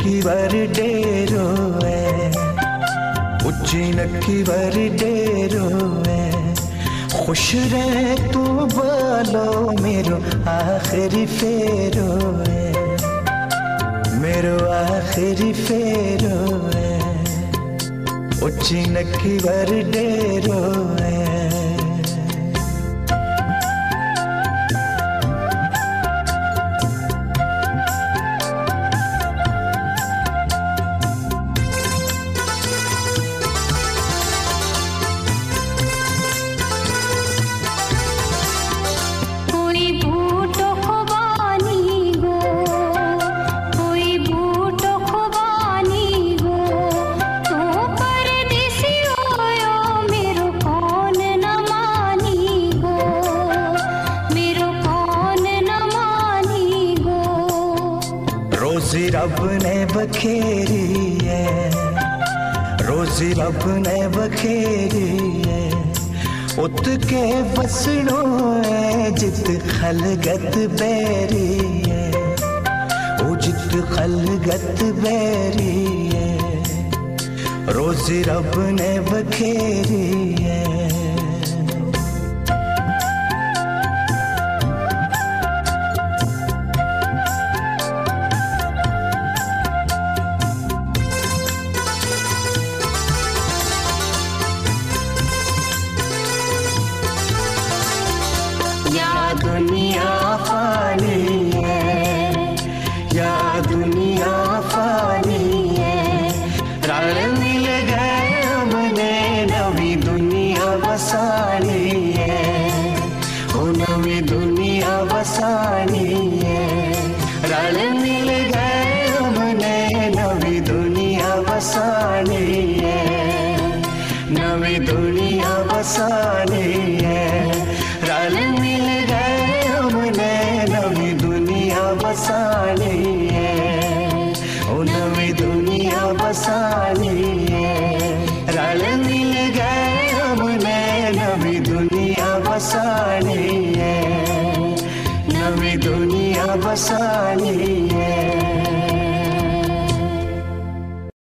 नक्की वर डेरो है, उच्ची नक्की वर डेरो है। खुश रहे तू बोलो मेरो आखिरी फेरो है, मेरो आखिरी फेरो है। उच्ची नक्की वर डेरो है। रोजी रब ने बखेरी है, रोजी रब ने बखेरी है। उत के वसणो है जित खलगत बैरी है, ओ जित खलगत बैरी है। रोजी रब ने बखेरी है। दुनिया फानी है, या दुनिया फानी है। रण मिल गए हमने नवी दुनिया बसानी है, ओ नवी दुनिया बसानी है। रण मिल गए हमने नवी दुनिया बसानी है, नवी दुनिया बसानी है। रण मिल गए हमने नवी दुनिया बसानी है, ओ नवी दुनिया बसानी है। रण मिल गए हमने नवी दुनिया बसानी है, नवी दुनिया बसानी है।